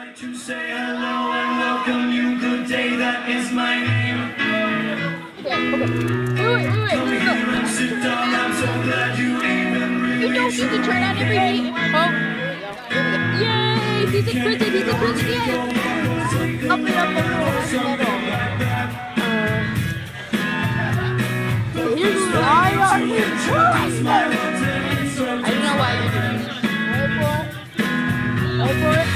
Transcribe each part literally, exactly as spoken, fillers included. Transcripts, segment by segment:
To say hello and welcome you, good day, that is my name. Okay, okay. Wait, wait, wait, wait, let's go. Sit down, I'm so glad you even really. You don't need to turn on every meeting. Oh, here we go. Yay! He's in prison, he's in prison, yay! Up and up and over. Uh, here's why are you trying? I don't know why you're doing this. Wait for it. Wait for it.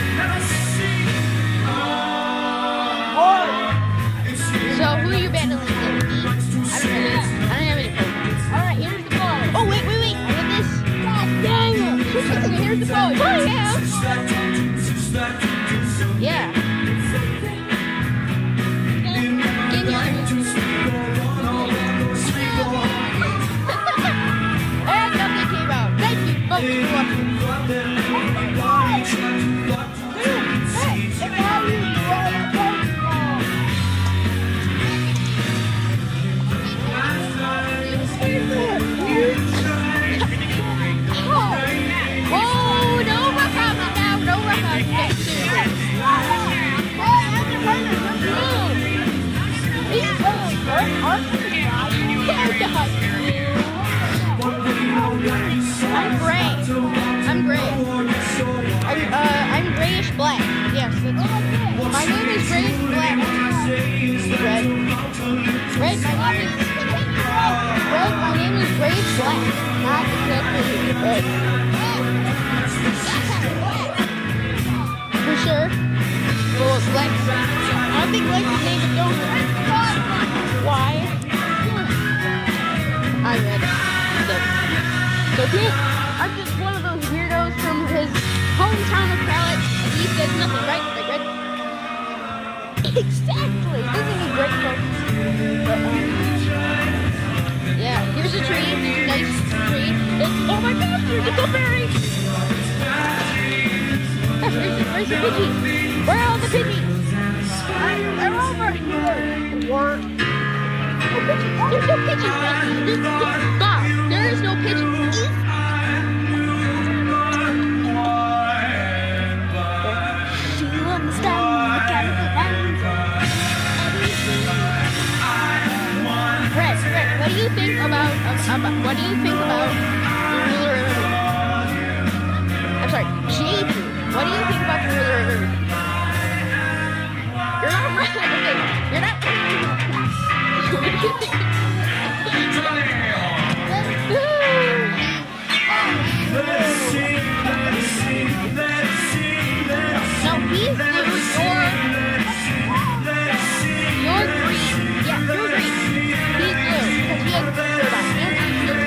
So who are you battling against? I don't know. I don't have any cards. Alright, here's the ball. Oh wait, wait, wait. I have this. God dang it. Here's the ball. Oh yeah. Yeah. Get the other. And nothing came out. Thank you folks for watching. I'm gray. I'm gray. I'm, uh, I'm grayish black. Yes, that's my name is grayish black. Red. Red, my name is Red, my name is grayish black. Not exactly red. For sure. Well, Lex. I don't think Lex's name is Joker. Why? I read it. So yeah, I'm just one of those weirdos from his hometown of Pallet, and he says nothing right, like red. Exactly! This is a great book. But, um, yeah, here's a tree. It's a nice tree. It's, oh my gosh, there's a blueberry! Where's the, where's the Pidgey? Where are all the Pidgeys? They're over here! Or... Oh, Pidgey. There's no Pidgey! There's, Bob, there is no Pidgey! Red, Red, what do you think about, about what do you think about the ruler of everything? I'm sorry, J P, what do you think about the ruler of everything? You're not red, okay, you're not red. What do you think? Let's see, let's see, let's see, let's see. No, he's blue, you're, you're green. Yeah, you're green. He's blue, because he has a shirt on. And he's blue.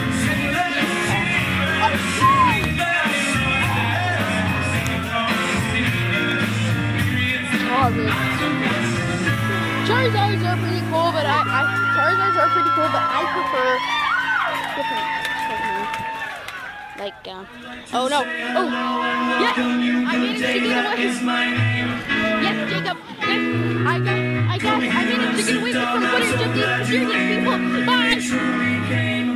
Oh, really? Charizards are pretty cool, but I, I Charizards are pretty cool, but I prefer different Pokemon. Like, uh, oh no, oh, yes, I managed to get away. Yes, Jacob, yes, I got, I got, I managed to get away from footage of these serious people. Bye.